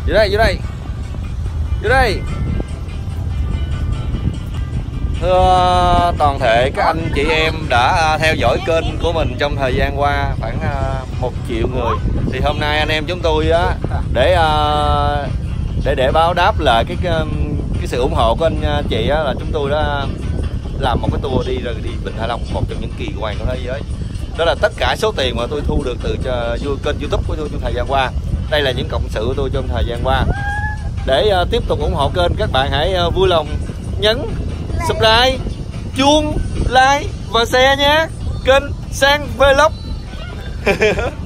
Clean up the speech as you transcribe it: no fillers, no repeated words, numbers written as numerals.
Vô đây, vô đây, vô đây. Thưa toàn thể các anh chị em đã theo dõi kênh của mình trong thời gian qua khoảng 1 triệu người, thì hôm nay anh em chúng tôi á để báo đáp lại cái sự ủng hộ của anh chị á, là chúng tôi đã làm một cái tour đi Vịnh Hạ Long, một trong những kỳ quan của thế giới. Đó là tất cả số tiền mà tôi thu được từ kênh YouTube của tôi trong thời gian qua. Đây là những cộng sự của tôi trong thời gian qua. Để tiếp tục ủng hộ kênh, các bạn hãy vui lòng nhấn subscribe, chuông, like và share nhé. Kênh Sang Vlog.